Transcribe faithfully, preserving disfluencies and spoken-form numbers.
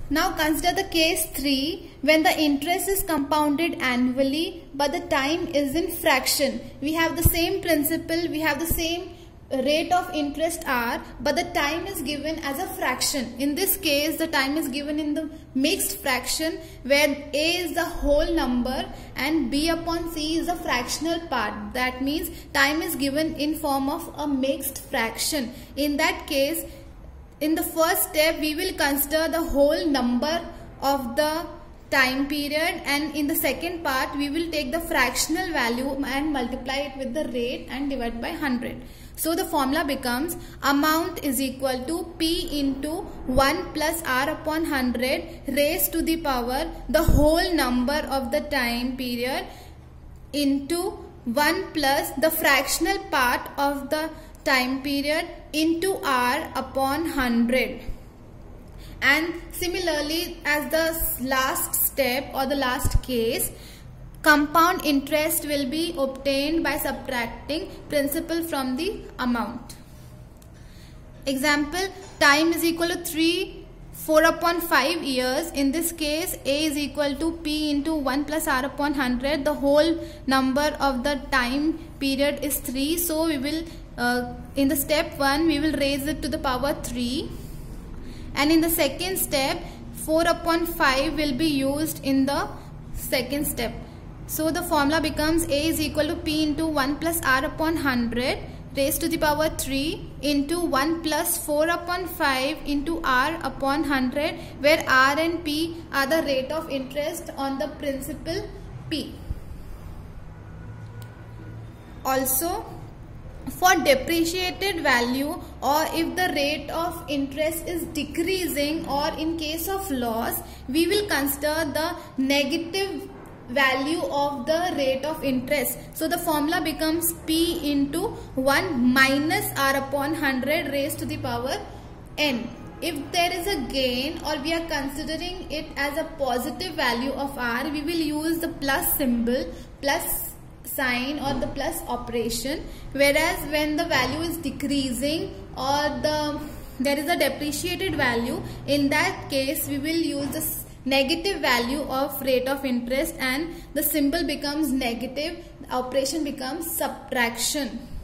Now consider the case three, when the interest is compounded annually but the time is in fraction. We have the same principle, we have the same rate of interest R, but the time is given as a fraction. In this case, the time is given in the mixed fraction where A is the whole number and B upon C is the fractional part. That means time is given in form of a mixed fraction. In that case, in the first step, we will consider the whole number of the time period, and in the second part, we will take the fractional value and multiply it with the rate and divide by one hundred. So the formula becomes amount is equal to P into one plus R upon one hundred raised to the power the whole number of the time period into one plus the fractional part of the time period into R upon one hundred. And similarly, as the last step or the last case, compound interest will be obtained by subtracting principal from the amount. Example, time is equal to three, four upon five years. In this case, A is equal to P into one plus R upon one hundred. The whole number of the time period is three. So we will, uh, in the step one, we will raise it to the power three. And in the second step, four upon five will be used in the second step. So the formula becomes A is equal to P into one plus R upon one hundred raised to the power three into one plus four upon five into R upon one hundred, where R and P are the rate of interest on the principal P. Also, for depreciated value, or if the rate of interest is decreasing, or in case of loss, we will consider the negative value of the rate of interest. So the formula becomes P into one minus R upon one hundred raised to the power N. If there is a gain, or we are considering it as a positive value of R, we will use the plus symbol, plus sign, or the plus operation. Whereas when the value is decreasing, or the there is a depreciated value, in that case we will use the negative value of rate of interest, and the symbol becomes negative, the operation becomes subtraction.